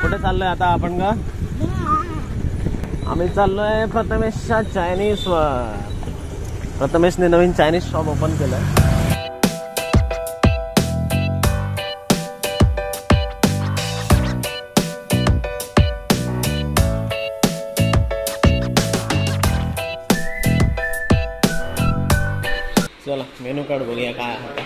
कुठे चाललोय आता आपण का? आम्ही चाललोय प्रथमेशच्या चायनीज वर. प्रथमेशने नवीन चायनीज शॉप ओपन केलंय. चला मेनू कार्ड बघूया काय आहे.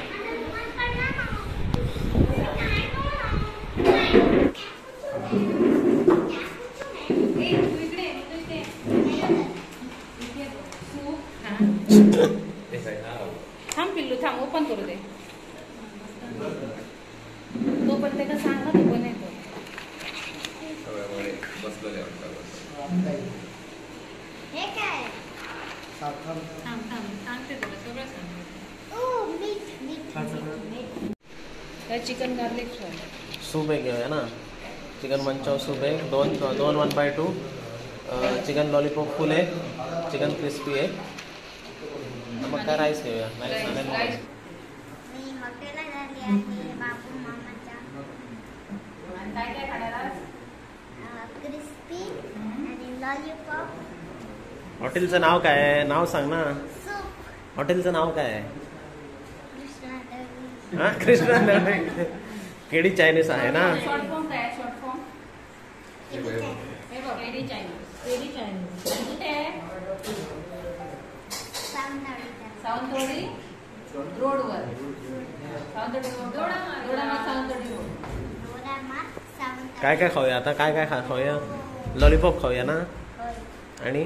थांब पिल्लू थांब ओपन करू दे. तो पण ते का सांग ना तू पण येतो. हे काय थांब थांब सांगते तुला सगळं सांगते. चिकन गार्लिक फ्राय सूप एक घेऊया ना. चिकन मंचाव सूप एक दोन 1/2. चिकन लॉलीपॉप फुल एक. चिकन क्रिस्पी एक. मग काय राईस घेऊया. काय काय खाणार? क्रिस्पी आणि लॉलीपॉप. हॉटेलचं नाव काय आहे? नाव सांग ना. हॉटेलचं नाव काय आहे? हा कृष्णा केडी चायनीज आहे ना. शॉर्ट फॉर्म काय? शॉर्ट फॉर्म हे बघ केडी चायनीज. केडी चायनीज कुठे आहे? सावंतवाडी रोडवर. सावंतवाडी रोड. काय काय खाऊया आता? काय खाऊया? लॉलीपॉप खाऊया ना. आणि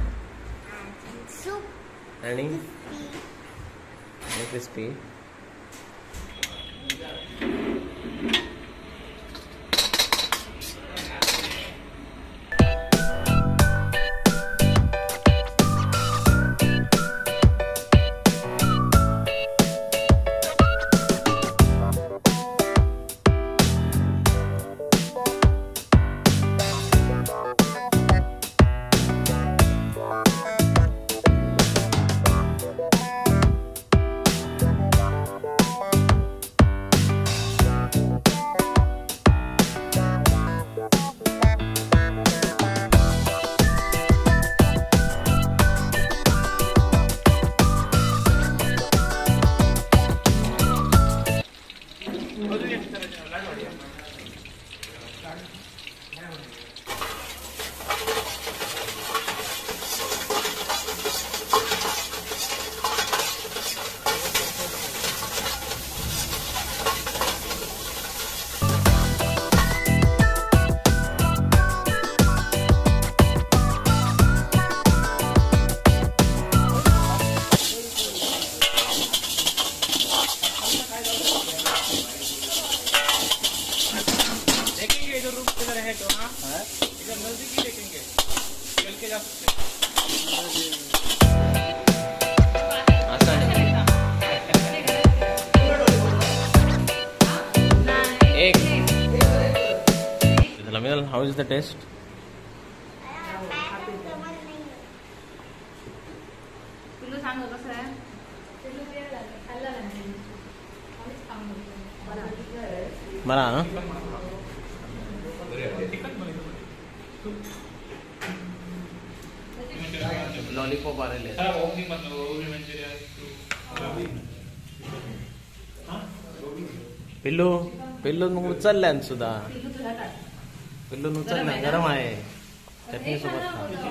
आणि crispy. How is the taste? पिल्लू सांग कसं आहे? बरा ना. लॉलीपॉप आलेले पिल्लू पिल्लू मग उचलल्यान सुद्धा. पिल्लू उचलल्या गरम आहे. चटणी सोबत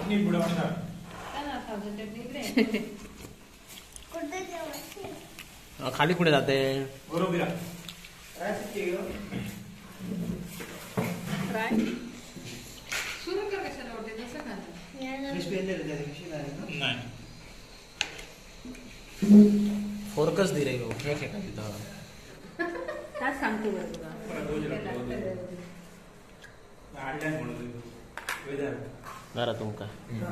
खाली कुठे जाते? फोरकस दे रे काय सांगतो बरं तुला. जरा तुमका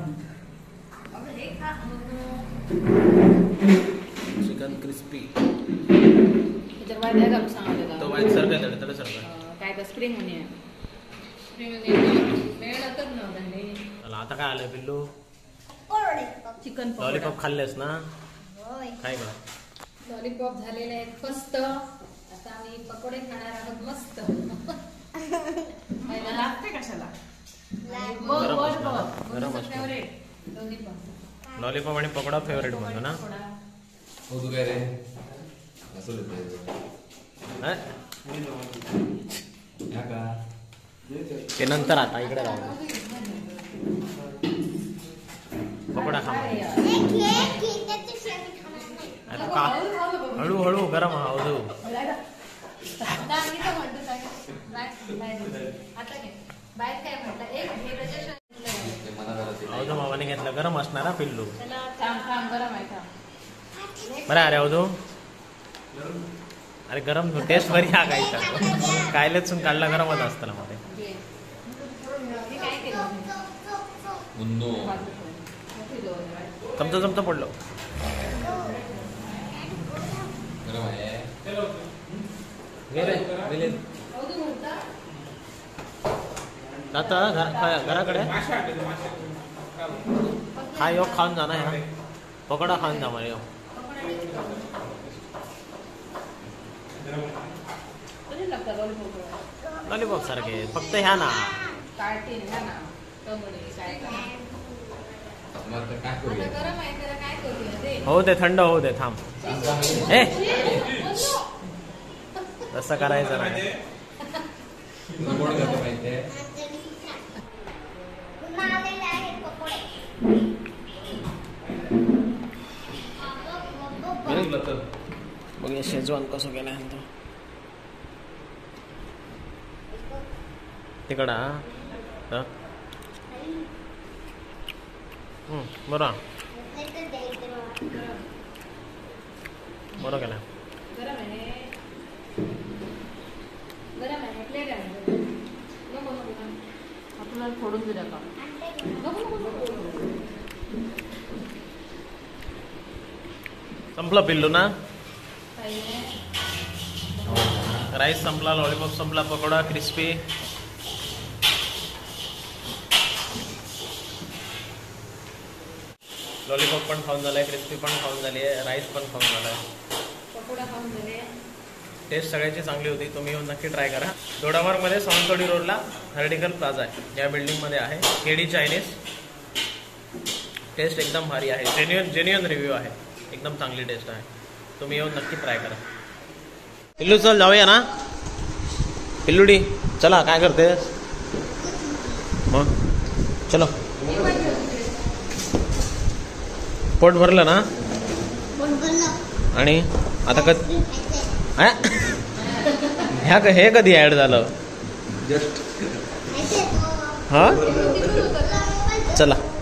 चिकन क्रिस्पी तो वाईट सारखं तडे सारखं काय तर स्प्रिंग अनियन. चला आता काय आलंय पिल्लू? चिकन लॉलीपॉप खाल्लेस ना? काय का लॉलीपॉप झालेले आहेत मस्त. आता आम्ही पकोडे खाणार आहोत मस्त. लागते दोन्ही पण लॉलीपॉप आणि पकोडा फेवरेट म्हणतो ना. हो तू काय रे असं हा? का ते नंतर आता इकडे जाऊ. पकोडा खा. आता का हळूहळू गरम हळू. अवधू मामाने घेतलं गरम असणार पिल्लू. बरं अरे अवधू अरे गरम टेस्ट बरी हा काय कायलेच काढला गरमच असतं ना मध्ये. चमचा चमचा पडलो. आता घराकडे हा योग खाऊन जाणार आहे ना. पकोडा खाऊन जा मला योग. लॉलीपॉप सारखे फक्त ह्या ना. हो ते थंड होऊ दे थांब. ए तसं करायचं नाही. बघ शेजवान कसं केलं तिकडा बरं बरं केला. आपल्याला फोडून दिला का संपला पिल्लू ना. राईस संपला, लॉलीपॉप संपला, पकोडा क्रिस्पी. लॉलीपॉप पण खाऊन झालाय, क्रिस्पी पण खाऊन झाली आहे, राईस पण खाऊन झालाय, पकोडा खाऊन झाले. टेस्ट सगळ्याची चांगली होती. तुम्ही येऊन नक्की ट्राय करा. दोडामार्गमध्ये सावंतवाडी रोडला हर्टिकल प्लाझा आहे. या बिल्डिंगमध्ये आहे केडी चायनीज. टेस्ट एकदम भारी आहे. जेन्युअन रिव्ह्यू आहे. एकदम चांगली टेस्ट आहे. तुम्ही येऊन नक्की ट्राय करा. पिल्लू चल जाऊया ना. पिल्लूडी चला काय करते मग. चलो पोट भरलं ना. आणि आता हे कधी ऍड झालं. जस्ट हा चला.